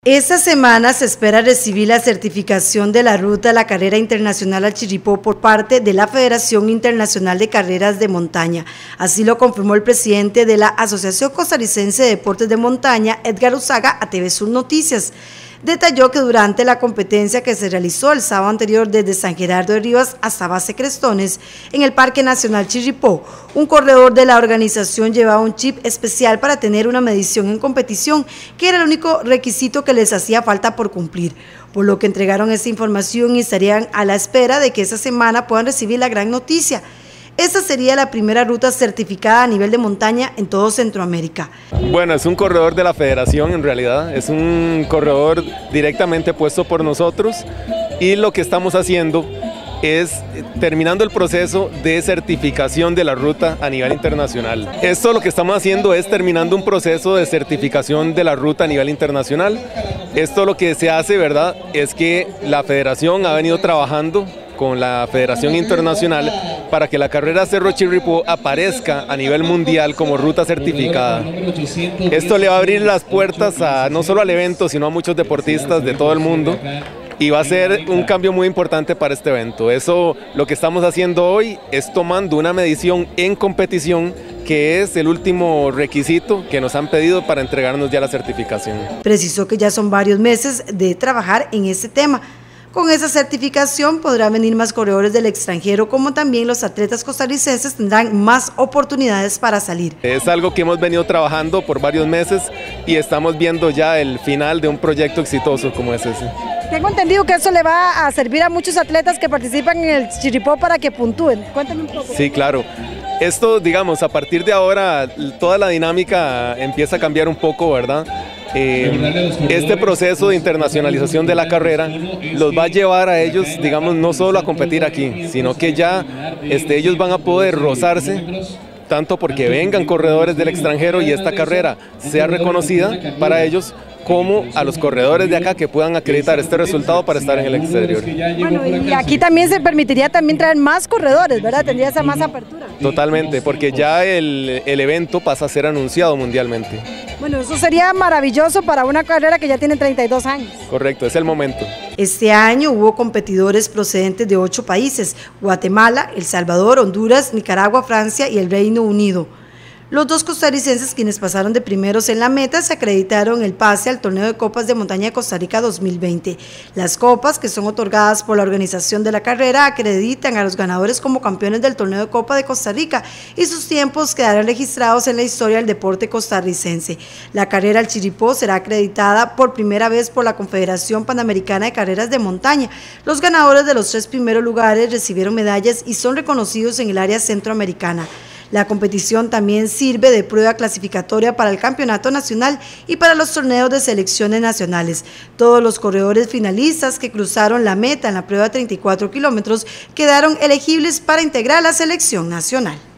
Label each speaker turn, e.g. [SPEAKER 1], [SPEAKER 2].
[SPEAKER 1] Esta semana se espera recibir la certificación de la ruta de la carrera internacional al Chirripó por parte de la Federación Internacional de Carreras de Montaña. Así lo confirmó el presidente de la Asociación Costarricense de Deportes de Montaña, Edgar Usaga, a TV Sur Noticias. Detalló que durante la competencia que se realizó el sábado anterior desde San Gerardo de Rivas hasta Base Crestones, en el Parque Nacional Chirripó, un corredor de la organización llevaba un chip especial para tener una medición en competición, que era el único requisito que les hacía falta por cumplir, por lo que entregaron esta información y estarían a la espera de que esa semana puedan recibir la gran noticia. Esta sería la primera ruta certificada a nivel de montaña en todo Centroamérica.
[SPEAKER 2] Bueno, es un corredor de la federación en realidad, es un corredor directamente puesto por nosotros y lo que estamos haciendo es terminando el proceso de certificación de la ruta a nivel internacional. Esto lo que estamos haciendo es terminando un proceso de certificación de la ruta a nivel internacional. Esto lo que se hace, ¿verdad?, es que la federación ha venido trabajando con la Federación Internacional para que la carrera Cerro Chirripó aparezca a nivel mundial como ruta certificada. Esto le va a abrir las puertas no solo al evento, sino a muchos deportistas de todo el mundo y va a ser un cambio muy importante para este evento. Eso, lo que estamos haciendo hoy es tomando una medición en competición, que es el último requisito que nos han pedido para entregarnos ya la certificación.
[SPEAKER 1] Precisó que ya son varios meses de trabajar en este tema. Con esa certificación podrán venir más corredores del extranjero, como también los atletas costarricenses tendrán más oportunidades para salir.
[SPEAKER 2] Es algo que hemos venido trabajando por varios meses y estamos viendo ya el final de un proyecto exitoso como es ese.
[SPEAKER 1] Tengo entendido que eso le va a servir a muchos atletas que participan en el Chirripó para que puntúen. Cuéntame un poco.
[SPEAKER 2] Sí, claro. Esto, digamos, a partir de ahora toda la dinámica empieza a cambiar un poco, ¿verdad? Este proceso de internacionalización de la carrera los va a llevar a ellos, digamos, no solo a competir aquí, sino que ya ellos van a poder rozarse, tanto porque vengan corredores del extranjero y esta carrera sea reconocida para ellos, como a los corredores de acá que puedan acreditar este resultado para estar en el exterior.
[SPEAKER 1] Bueno, y aquí también se permitiría también traer más corredores, ¿verdad? Tendría esa más apertura.
[SPEAKER 2] Totalmente, porque ya el evento pasa a ser anunciado mundialmente.
[SPEAKER 1] Bueno, eso sería maravilloso para una carrera que ya tiene 32 años.
[SPEAKER 2] Correcto, es el momento.
[SPEAKER 1] Este año hubo competidores procedentes de 8 países: Guatemala, El Salvador, Honduras, Nicaragua, Francia y el Reino Unido. Los 2 costarricenses, quienes pasaron de primeros en la meta, se acreditaron el pase al Torneo de Copas de Montaña de Costa Rica 2020. Las copas, que son otorgadas por la organización de la carrera, acreditan a los ganadores como campeones del Torneo de Copa de Costa Rica y sus tiempos quedarán registrados en la historia del deporte costarricense. La carrera al Chirripó será acreditada por primera vez por la Confederación Panamericana de Carreras de Montaña. Los ganadores de los 3 primeros lugares recibieron medallas y son reconocidos en el área centroamericana. La competición también sirve de prueba clasificatoria para el campeonato nacional y para los torneos de selecciones nacionales. Todos los corredores finalistas que cruzaron la meta en la prueba de 34 kilómetros quedaron elegibles para integrar la selección nacional.